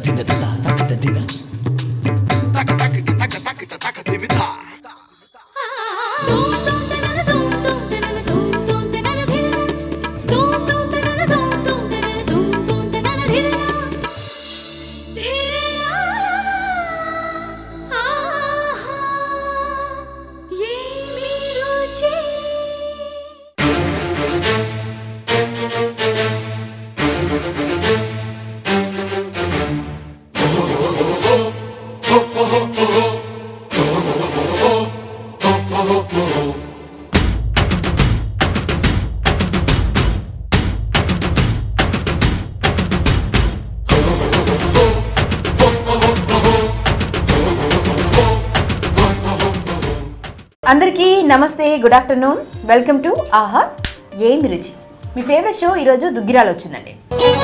అందరికీ నమస్తే, good afternoon, welcome to ఆహా ఏమి రుచి. మీ ఫేవరెట్ షో ఈరోజు దుగ్గిరాలు వచ్చిందండి.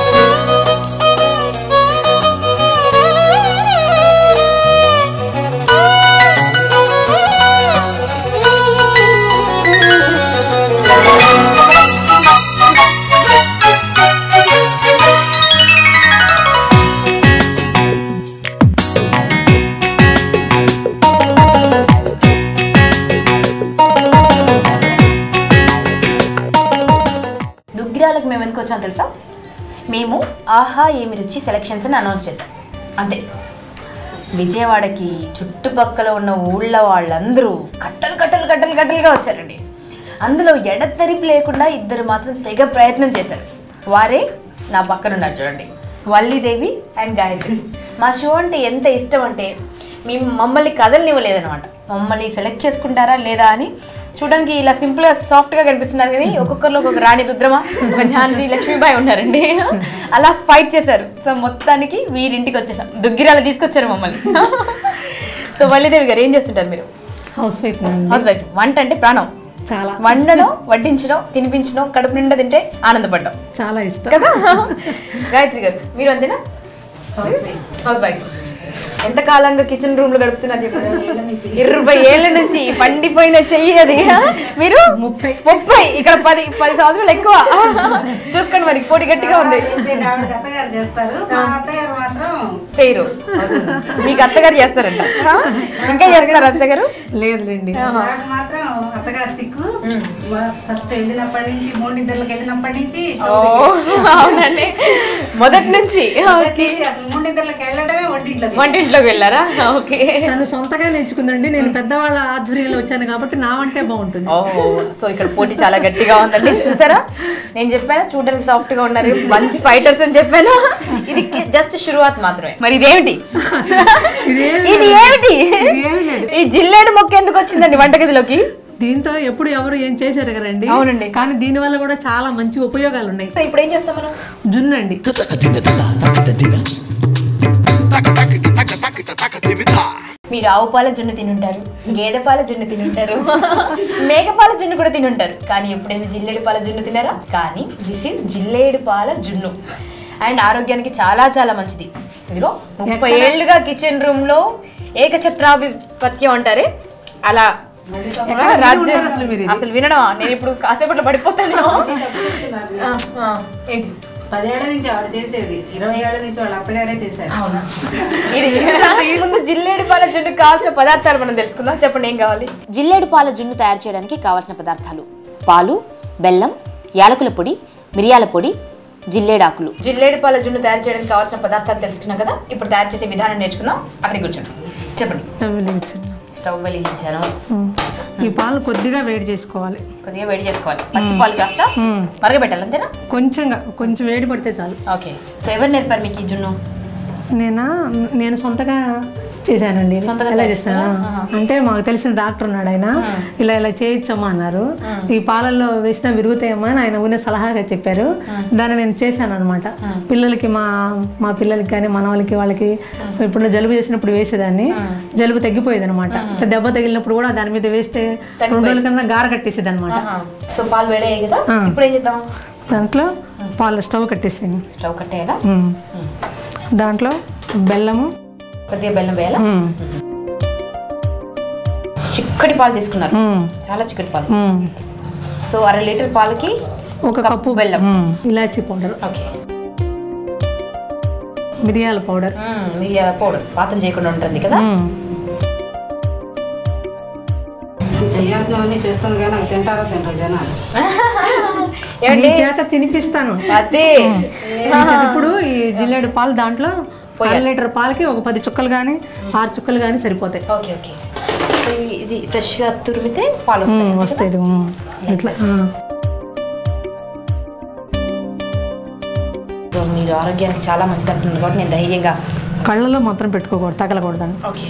దుగ్గిరాలకు మేము ఎందుకు వచ్చామో తెలుసా? మేము ఆహా ఏమి రుచి సెలెక్షన్స్ని అనౌన్స్ చేశాం అంతే. విజయవాడకి చుట్టుపక్కల ఉన్న ఊళ్ళ వాళ్ళందరూ కట్టలుగా వచ్చారండి. అందులో ఎడతెరిపి లేకుండా ఇద్దరు మాత్రం తెగ ప్రయత్నం చేశారు. వారే నా పక్కన ఉన్నారు చూడండి, వల్లీదేవి అండ్ గాయత్రి. మా షో అంటే ఎంత ఇష్టం అంటే మమ్మల్ని కదలనివ్వలేదనమాట. మమ్మల్ని సెలెక్ట్ చేసుకుంటారా లేదా అని చూడడానికి ఇలా సింపుల్గా సాఫ్ట్గా కనిపిస్తున్నారు, కానీ ఒక్కొక్కరిలో ఒక్కొక్క రాణి రుద్రమ, ఒక ఝాన్సీ లక్ష్మీబాయి ఉన్నారండి. అలా ఫైట్ చేశారు. సో మొత్తానికి వీరింటికి వచ్చేసాం, దుగ్గిరాలు తీసుకొచ్చారు మమ్మల్ని. సో వల్లీదేవి గారు ఏం చేస్తుంటారు మీరు? House wife. వంట అంటే ప్రాణం. చాలా వండడం, వడ్డించడం, తినిపించడం, కడుపు నిండా తింటే ఆనందపడ్డం చాలా ఇష్టం కదా. గాయత్రి గారు మీరు అంతేనా? House wife. ఎంతకాలంగా కిచెన్ రూమ్ లో గడుపుతున్నారు చెప్పండి? 20 ఏళ్ళ నుంచి. పండిపోయిన చెయ్యి అది. మీరు 30 ఇక్కడ 10 సంవత్సరాలు ఎక్కువ. చూసుకోండి మరి, పోటీ గట్టిగా ఉంది. చేయరు, మీకు అత్తగారు చేస్తారంట. ఇంకా చేస్తారు అత్తగారు? లేదులేండి. అవునండి, మొదటి నుంచి వంటింట్లోకి వెళ్ళారా? ఓకే. తను సొంతగా నేర్చుకుందండి. నేను పెద్దవాళ్ళ ఆధ్వర్యంలో వచ్చాను కాబట్టి నా వంటే బాగుంటుంది. సో ఇక్కడ పోటీ చాలా గట్టిగా ఉందండి. చూసారా, నేను చెప్పాను చూడడానికి సాఫ్ట్ గా ఉన్నారు, మంచి ఫైటర్స్ అని చెప్పాను. ఇది జస్ట్ షురువాత్ మాత్రమే. మరి ఇదేమిటి? ఇది ఏమిటి? ఈ జిల్లేడు మొక్క ఎందుకు వచ్చిందండి వంటగదిలోకి? దీంతో ఎప్పుడు ఎవరు ఏం చేశారు కదండి. అవునండి, కానీ దీని వల్ల కూడా చాలా మంచి ఉపయోగాలు ఉన్నాయి. ఇప్పుడు ఏం చేస్తాం మనం? జున్ను అండి. మీరు ఆవు పాల జున్ను తినుంటారు, గేదె పాల జున్ను తినుంటారు, మేకపాల జున్ను కూడా తినుంటారు, కానీ ఎప్పుడైనా జిల్లేడు పాల జున్ను తినారా? కానీ దిస్ ఈజ్ జిల్లేడు పాల జున్ను. అండ్ ఆరోగ్యానికి చాలా చాలా మంచిది. ఇదిగో 30 ఏళ్ళుగా కిచెన్ రూమ్ లో ఏకఛత్రాధిపత్యం అంటారే అలా రాజ్యం. అసలు వినడం నేను ఇప్పుడు కాసేపట్లో పడిపోతాను. ఏంటి? 10 ఏళ్ల నుంచి ఆవిడ చేసేది, 20 ఏళ్ల నుంచి వాళ్ళ అత్తగారే చేశారు. ఇది ముందు జిల్లేడు పాల జున్ను కావాల్సిన పదార్థాలు మనం తెలుసుకుందాం. చెప్పండి ఏం కావాలి? జిల్లేడు పాల జున్ను తయారు చేయడానికి కావాల్సిన పదార్థాలు: పాలు, బెల్లం, యాలకుల పొడి, మిరియాల పొడి, జిల్లేడాకులు. జిల్లేడు పాల జున్ను తయారు చేయడానికి కావాల్సిన పదార్థాలు తెలుసుకున్నాం కదా. ఇప్పుడు తయారు చేసే విధానం నేర్చుకుందాం. అక్కడికి కూర్చోండి, చెప్పండి. స్టవ్ వెలిగించాను. ఈ పాలు కొద్దిగా వేడి చేసుకోవాలి. కొద్దిగా వేడి చేసుకోవాలి. పచ్చి పాలు కాస్త మరగబెట్టాలి అంతేనా? కొంచెం వేడి పడితే చాలు. ఓకే. సో ఎవరు నేర్పారు మీకు ఈ జున్ను? నేను సొంతగా చేశానండి. ఎలా చేస్తాను అంటే మాకు తెలిసిన డాక్టర్ ఉన్నాడు, ఆయన ఇలా చేయొచ్చమ్మా అన్నారు. ఈ పాలల్లో వేసినా విరుగుతాయమ్మా అని ఆయన ఊరినే సలహాగా చెప్పారు. దాన్ని నేను చేశాను అనమాట. పిల్లలకి మా పిల్లలకి కానీ మన వాళ్ళకి ఇప్పుడు జలుబు చేసినప్పుడు వేసేదాన్ని, జలుబు తగ్గిపోయేది అనమాట. దెబ్బ తగిలినప్పుడు కూడా దాని మీద వేస్తే 2 రోజుల కన్నా గార కట్టేసేది అనమాట. సో పాలు వేడయ్యాయి కదా, ఇప్పుడు ఏం చేద్దాం? దాంట్లో పాలు స్టవ్ కట్టేసాను. స్టవ్ కట్టేయాలా? దాంట్లో బెల్లము, కొద్దిగా బెల్లం వేయాలా? చిక్కటి పాలు తీసుకున్నారు, చాలా చిక్కటి పాలు. సో 1/2 లీటర్ పాలకి 1 కప్పు బెల్లం, ఇలాచీ పౌడర్. ఓకే. మిరియాల పౌడర్. మిరియాల పౌడర్ పాతం చేయకుండా ఉంటుంది కదా. చేయాల్సినవన్నీ చేస్తుంది కానీ నాకు తింటారో తింటారు జనాలు. చేత తినిపిస్తాను. అదే ఇప్పుడు ఈ జిల్లేడు పాలు దాంట్లో 1 లీటర్ పాలకి ఒక 10 చుక్కలు కానీ 6 చుక్కలు కానీ సరిపోతాయి. Okay okay. ఇది ఫ్రెష్గా తురిమితే పాలు వస్తాయి ఇట్లా. మీరు ఆరోగ్యానికి చాలా మంచిది అంటున్నారు కాబట్టి నేను ధైర్యంగా కళ్ళలో మాత్రం పెట్టుకోకూడదు, తగలకూడదని. ఓకే.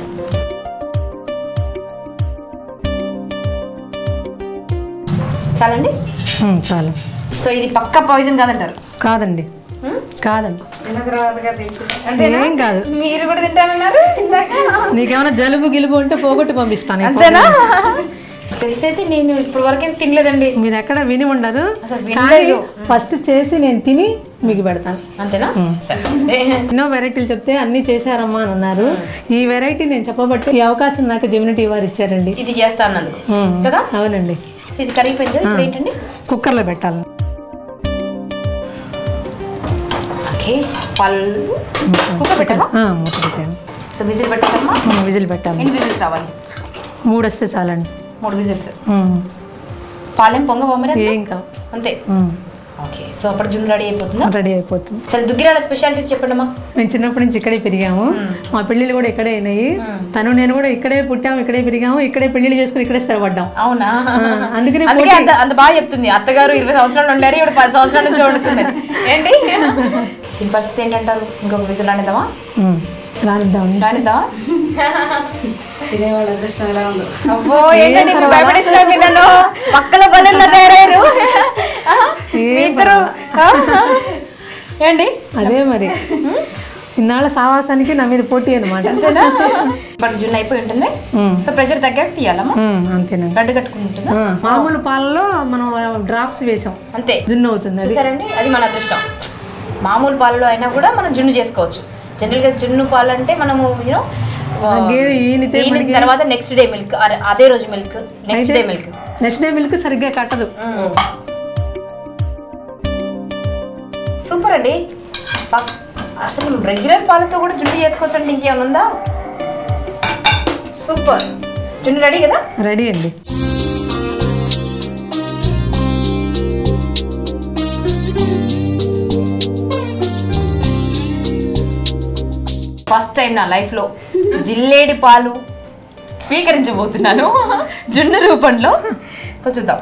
చాలండి. చాలు. సో ఇది పక్కా పాయిజన్ కాదంటారు? కాదండి, కాదండి, ఏం కాదు. మీరు కూడా తింటానన్నారు. నీకేమైనా జలుబు గిలుబు ఉంటే పోగొట్టి పంపిస్తాను. అంతేనా? తెలిసైతే నేను ఇప్పుడు వరకు తినలేదండి. మీరు ఎక్కడ విని ఉండరు. ఫస్ట్ చేసి నేను తిని మీకు పెడతాను. అంతేనా? ఎన్నో వెరైటీలు చెప్తే అన్ని చేశారమ్మా అని అన్నారు. ఈ వెరైటీ నేను చెప్పబట్టి ఈ అవకాశం నాకు జెమినిటీ వారు ఇచ్చారండి. ఇది చేస్తా అన్నందుకు కదా. అవునండి. ఇది కరిగిపోయింది. ఇప్పుడు ఏంటండి? కుక్కర్లో పెట్టాలి. ఓకే. పాలు కుక్కర్ పెట్టాలా? మూత పెట్టాను. So whistle పెట్టాలమ్మా. విజిల్ పెట్టాలి. ఎన్ని విజిల్స్ రావాలి? 3 వస్తే చాలండి. 3 విజిల్స్. పాలెం పొంగవా మరి? ఏం కావు. అంతే. ఓకే. సో అప్పుడు జున్ను రెడీ అయిపోతుందా? రెడీ అయిపోతుంది. సరే దుగ్గిరాల స్పెషాలిటీస్ చెప్పండి అమ్మా. మేము చిన్నప్పటి నుంచి ఇక్కడే పెరిగాము. మా పెళ్ళిళ్ళు కూడా ఇక్కడే అయినాయి. తను నేను కూడా ఇక్కడే పుట్టాము, ఇక్కడే పెరిగాము, ఇక్కడే పెళ్ళిళ్ళు చేసుకుని ఇక్కడే స్థిరపడ్డాం. అవునా? అందుకని అంత బాగా చెప్తుంది. అత్తగారు 20 సంవత్సరాలు ఉండారు, ఇప్పుడు 10 సంవత్సరాల నుంచి వండుతుంది ఏంటి? ఈ పరిస్థితి ఏంటంటారు? ఇంకొక విజిల్ రానిద్దామా? రానిద్దామా? తినేవాళ్ళ అదృష్టం ఎలా ఉందో. అబ్బో ఏంటండి భయపడిస్తున్నా నన్ను. పక్కన బలంలో తయారయ్యారు ఇద్దరు ఏంటి? అదే మరి ఇన్నాళ్ళ సావాసానికి నా మీద పోటీ అనమాట. బట్ జున్ను అయిపోయి ఉంటుంది. సో ప్రెషర్ తగ్గాక తీయాలమ్మా. అంతేనా? గడ్డ కట్టుకుంటుందా? మామూలు పాలలో మనం డ్రాప్స్ వేసాం అంతే జున్ను అవుతుంది. అది సరే అండి, అది మన అదృష్టం. మామూలు పాలలో అయినా కూడా మనం జున్ను చేసుకోవచ్చు. జనరల్గా జున్ను పాలు అంటే మనము యూనో తర్వాత నెక్స్ట్ డే మిల్క్, అదే రోజు మిల్క్, నెక్స్ట్ డే మిల్క్ సరిగ్గా కట్టదు. సూపర్ అండి. అసలు రెగ్యులర్ పాలతో కూడా జున్ను చేసుకోవచ్చు అండి. ఇంకేమైనా ఉందా? సూపర్. జున్ను రెడీ కదా? రెడీ అండి. ఫస్ట్ టైం నా లైఫ్లో జిల్లేడి పాలు స్వీకరించబోతున్నాను జున్ను రూపంలో. సో చూద్దాం.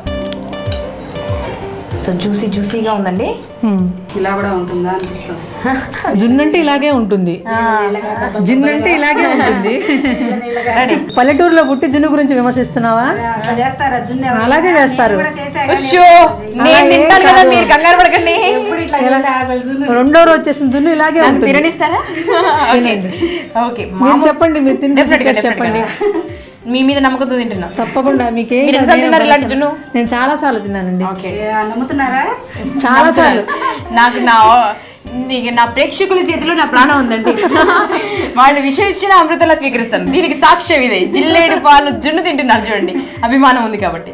సో జ్యూసీగా ఉందండి. ఇలా కూడా ఉంటుందా అనిపిస్తుంది. జున్ను అంటే ఇలాగే ఉంటుంది. జున్ను అంటే ఇలాగే ఉంటుంది. పల్లెటూరులో పుట్టి జున్ను గురించి విమర్శిస్తున్నావా? అలాగే చేస్తారు. మీరు కంగారు పడకండి. 2వ రోజు చేసిన జున్ను ఇలాగే ఉంటుంది. తిననిస్తారా? ఓకే మీరు చెప్పండి, మీరు తిని చెప్పండి. మీ మీద నమ్మకంతో తింటున్నా. తప్పకుండా. మీకేం ఇలాంటి జున్ను నేను చాలా సార్లు తిన్నానండి. నమ్ముతున్నారా? చాలా సార్లు. నాకు నా ప్రేక్షకుల చేతిలో నా ప్రాణం ఉందండి. వాళ్ళు విషయం ఇచ్చిన అమృతంలా స్వీకరిస్తాను. దీనికి సాక్ష్యం ఇదే. జిల్లేడు పాలు జున్ను తింటున్నాను చూడండి. అభిమానం ఉంది కాబట్టి.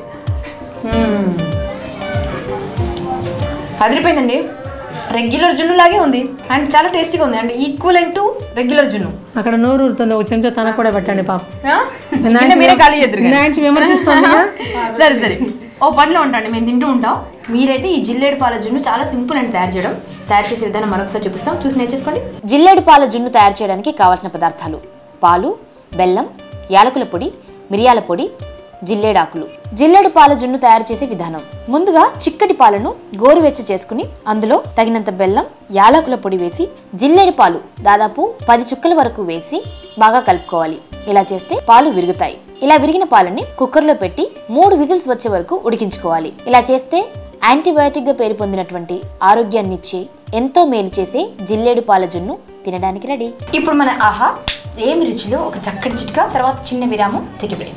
అదిరిపోయిందండి. రెగ్యులర్ జున్ను లాగే ఉంది అండ్ చాలా టేస్టీగా ఉంది అండ్ ఈక్వలెంట్ టు రెగ్యులర్ జున్ను. అక్కడ నోరు ఊరుతుంది. ఒక చెంచా తనకు కూడా పెట్టండి పాప. మీరే ఖాళీ చేద్దరు. విమర్శిస్తుంది. సరే ఓ పనిలో ఉంటాండి, మేము తింటూ ఉంటాం. మీరైతే ఈ జిల్లేడు పాల జున్ను చాలా సింపుల్ అండ్ తయారు చేసే విధానం మరొకసారి చూపిస్తాం, చూసి నేర్చేసుకోండి. జిల్లేడు పాల జున్ను తయారు చేయడానికి కావాల్సిన పదార్థాలు: పాలు, బెల్లం, యాలకుల పొడి, మిరియాల పొడి, జిల్లేడాకులు. జిల్లేడు పాల జున్ను తయారు చేసే విధానం: ముందుగా చిక్కటి పాలను గోరువెచ్చ చేసుకుని అందులో తగినంత బెల్లం, యాలకుల పొడి వేసి జిల్లేడు పాలు దాదాపు 10 చుక్కల వరకు వేసి బాగా కలుపుకోవాలి. ఇలా చేస్తే పాలు విరుగుతాయి. ఇలా విరిగిన పాలని కుక్కర్లో పెట్టి 3 విజిల్స్ వచ్చే వరకు ఉడికించుకోవాలి. ఇలా చేస్తే యాంటీబయాటిక్ గా పేరు పొందినటువంటి ఆరోగ్యాన్నిచ్చే ఎంతో మేలు చేసే జిల్లేడు పాల జున్ను తినడానికి రెడీ. ఇప్పుడు మన ఆహా ఏమి రుచిలో ఒక చక్కటి చిట్కా, తర్వాత చిన్న విరామం, టేక్ ఎ బ్రేక్.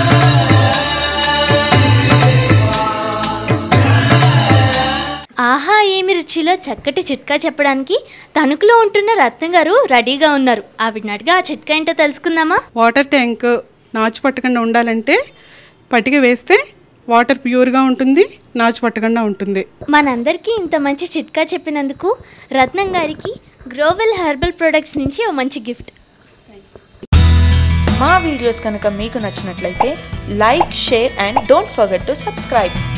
ఆహా ఏమి రుచిలో చక్కటి చిట్కా చెప్పడానికి తణుకులో ఉంటున్న రత్న గారు రెడీగా ఉన్నారు. ఆవిడని అడిగి ఆ చిట్కా ఏంటో తెలుసుకుందామా? వాటర్ ట్యాంక్ నాచు పట్టకుండా ఉండాలంటే పట్టిక వేస్తే వాటర్ ప్యూర్గా ఉంటుంది, నాచు పట్టకుండా ఉంటుంది. మనందరికీ ఇంత మంచి చిట్కా చెప్పినందుకు రత్నం గారికి గ్రోవెల్ హెర్బల్ ప్రొడక్ట్స్ నుంచి ఓ మంచి గిఫ్ట్. మా వీడియోస్ కనుక మీకు నచ్చినట్లయితే like, share and don't forget to subscribe.